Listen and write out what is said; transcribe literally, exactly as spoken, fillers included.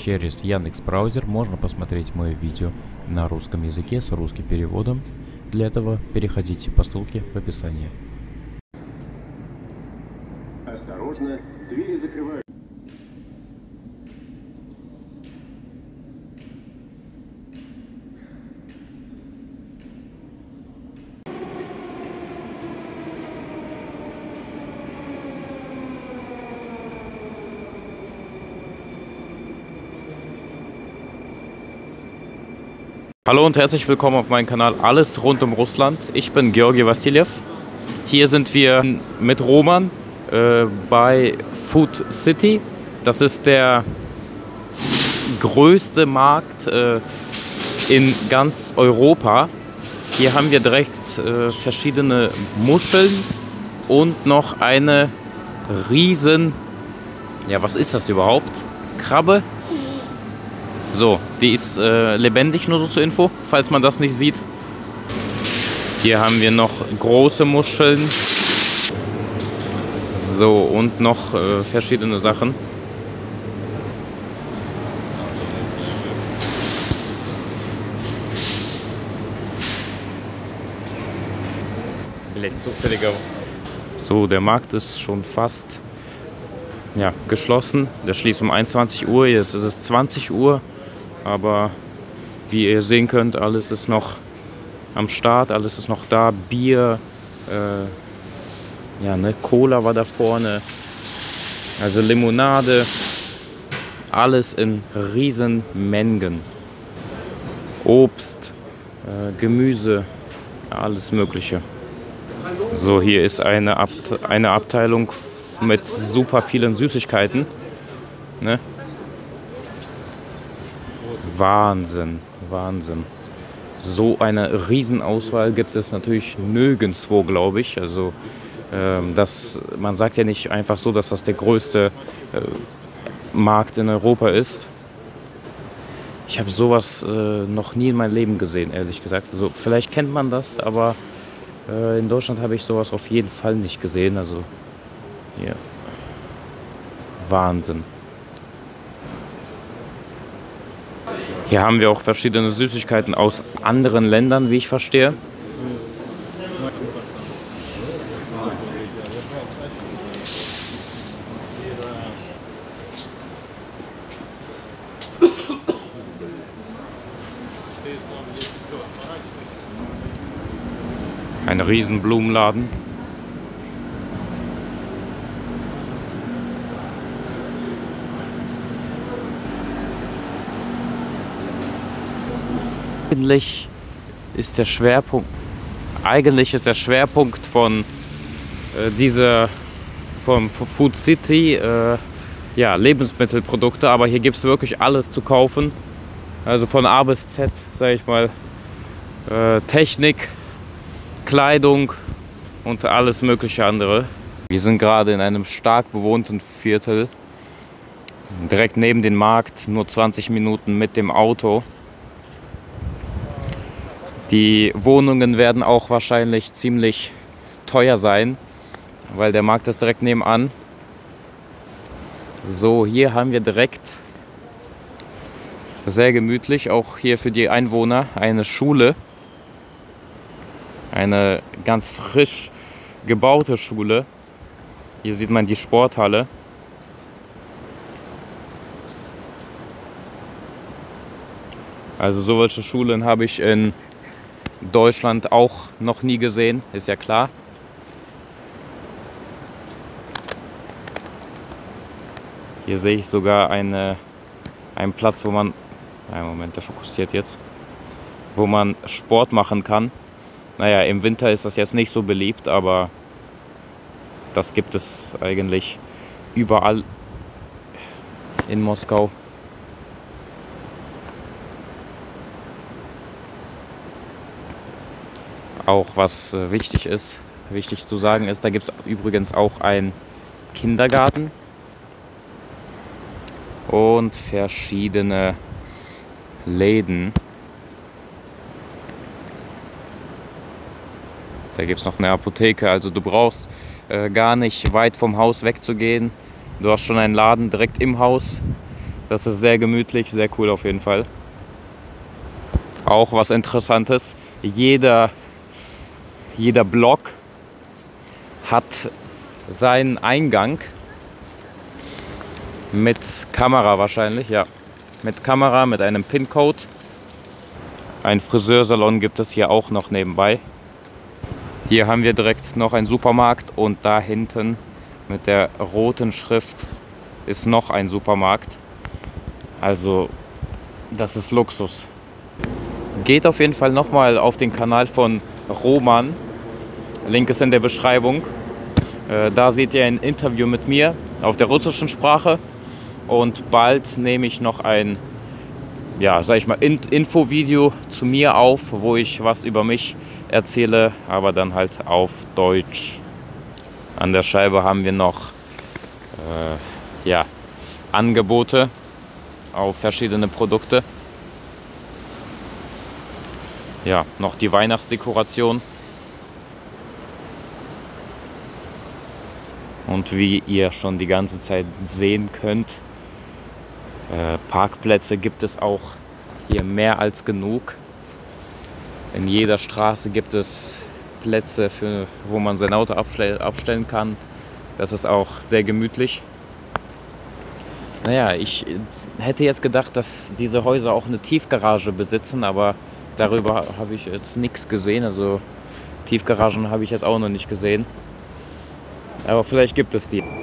Через Яндекс.Браузер можно посмотреть мое видео на русском языке с русским переводом. Для этого переходите по ссылке в описании. Осторожно, двери закрывают. Hallo und herzlich willkommen auf meinem Kanal Alles rund um Russland. Ich bin Georgi Vassiljev. Hier sind wir mit Roman äh, bei Food City. Das ist der größte Markt äh, in ganz Europa. Hier haben wir direkt äh, verschiedene Muscheln und noch eine riesen, ja, was ist das überhaupt? Krabbe. So, die ist äh, lebendig, nur so zur Info, falls man das nicht sieht. Hier haben wir noch große Muscheln. So, und noch äh, verschiedene Sachen. So, der Markt ist schon fast ja, geschlossen. Der schließt um einundzwanzig Uhr, jetzt ist es zwanzig Uhr. Aber wie ihr sehen könnt, alles ist noch am Start, alles ist noch da. Bier, äh, ja, ne, Cola war da vorne, also Limonade, alles in riesen Mengen. Obst, äh, Gemüse, alles Mögliche. So, hier ist eine, Abt eine Abteilung mit super vielen Süßigkeiten. Ne? Wahnsinn, Wahnsinn. So eine Riesenauswahl gibt es natürlich nirgendwo, glaube ich. Also ähm, das, man sagt ja nicht einfach so, dass das der größte äh, Markt in Europa ist. Ich habe sowas äh, noch nie in meinem Leben gesehen, ehrlich gesagt. Also vielleicht kennt man das, aber äh, in Deutschland habe ich sowas auf jeden Fall nicht gesehen. Also ja, Wahnsinn. Hier haben wir auch verschiedene Süßigkeiten aus anderen Ländern, wie ich verstehe. Ein riesen Blumenladen. Eigentlich ist der Schwerpunkt, eigentlich ist der Schwerpunkt von äh, dieser, vom Food City, äh, ja, Lebensmittelprodukte, aber hier gibt es wirklich alles zu kaufen. Also von A bis Z, sage ich mal, äh, Technik, Kleidung und alles mögliche andere. Wir sind gerade in einem stark bewohnten Viertel, direkt neben dem Markt, nur zwanzig Minuten mit dem Auto. Die Wohnungen werden auch wahrscheinlich ziemlich teuer sein, weil der Markt ist direkt nebenan. So, hier haben wir direkt, sehr gemütlich, auch hier für die Einwohner, eine Schule. Eine ganz frisch gebaute Schule. Hier sieht man die Sporthalle. Also solche Schulen habe ich in Deutschland auch noch nie gesehen, ist ja klar. Hier sehe ich sogar eine, einen Platz, wo man, einen Moment, der fokussiert jetzt, wo man Sport machen kann. Naja, im Winter ist das jetzt nicht so beliebt, aber das gibt es eigentlich überall in Moskau. Auch was äh, wichtig ist, wichtig zu sagen ist, da gibt es übrigens auch einen Kindergarten und verschiedene Läden. Da gibt es noch eine Apotheke, also du brauchst äh, gar nicht weit vom Haus wegzugehen. Du hast schon einen Laden direkt im Haus. Das ist sehr gemütlich, sehr cool auf jeden Fall. Auch was Interessantes, jeder, jeder Block hat seinen Eingang mit Kamera wahrscheinlich, ja. Mit Kamera, mit einem PIN-Code. Ein Friseursalon gibt es hier auch noch nebenbei. Hier haben wir direkt noch einen Supermarkt und da hinten mit der roten Schrift ist noch ein Supermarkt. Also das ist Luxus. Geht auf jeden Fall nochmal auf den Kanal von Roman. Link ist in der Beschreibung. Äh, da seht ihr ein Interview mit mir auf der russischen Sprache. Und bald nehme ich noch ein, ja, sag ich mal, In- Infovideo zu mir auf, wo ich was über mich erzähle, aber dann halt auf Deutsch. An der Scheibe haben wir noch äh, ja, Angebote auf verschiedene Produkte. Ja, noch die Weihnachtsdekoration. Und wie ihr schon die ganze Zeit sehen könnt, äh, Parkplätze gibt es auch hier mehr als genug. In jeder Straße gibt es Plätze, für, wo man sein Auto abstell, abstellen kann. Das ist auch sehr gemütlich. Naja, ich hätte jetzt gedacht, dass diese Häuser auch eine Tiefgarage besitzen, aber darüber habe ich jetzt nichts gesehen. Also Tiefgaragen habe ich jetzt auch noch nicht gesehen. Aber vielleicht gibt es die.